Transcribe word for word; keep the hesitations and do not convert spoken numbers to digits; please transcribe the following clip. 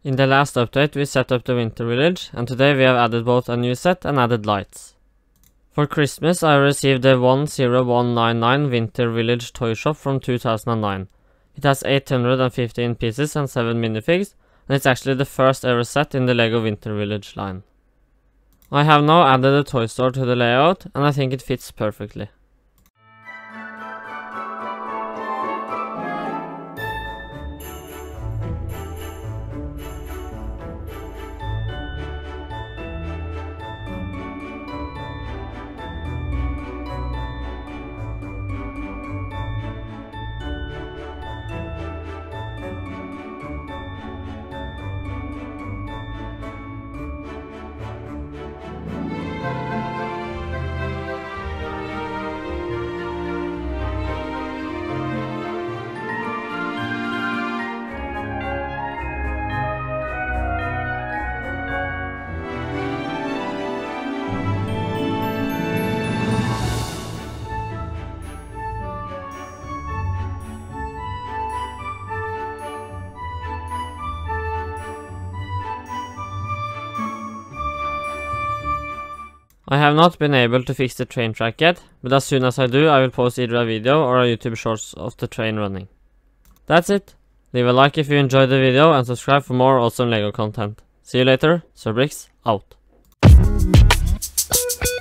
In the last update we set up the winter village, and today we have added both a new set and added lights. For Christmas I received the one zero one nine nine Winter Village toy shop from two thousand nine. It has eight hundred fifteen pieces and seven minifigs, and it's actually the first ever set in the LEGO Winter Village line. I have now added a toy store to the layout, and I think it fits perfectly. I have not been able to fix the train track yet, but as soon as I do, I will post either a video or a YouTube shorts of the train running. That's it. Leave a like if you enjoyed the video and subscribe for more awesome LEGO content. See you later. Sir Bricks out.